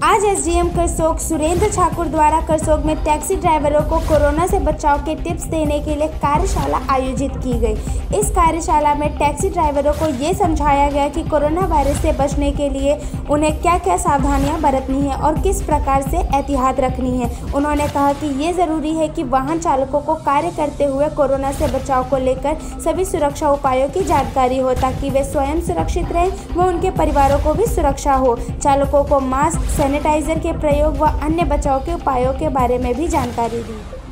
आज एसडीएम करसोग सुरेंद्र ठाकुर द्वारा करसोग में टैक्सी ड्राइवरों को कोरोना से बचाव के टिप्स देने के लिए कार्यशाला आयोजित की गई। इस कार्यशाला में टैक्सी ड्राइवरों को ये समझाया गया कि कोरोना वायरस से बचने के लिए उन्हें क्या क्या सावधानियां बरतनी है और किस प्रकार से एहतियात रखनी है। उन्होंने कहा कि ये ज़रूरी है कि वाहन चालकों को कार्य करते हुए कोरोना से बचाव को लेकर सभी सुरक्षा उपायों की जानकारी हो, ताकि वे स्वयं सुरक्षित रहें व उनके परिवारों को भी सुरक्षा हो। चालकों को मास्क, सैनिटाइजर के प्रयोग व अन्य बचाव के उपायों के बारे में भी जानकारी दी।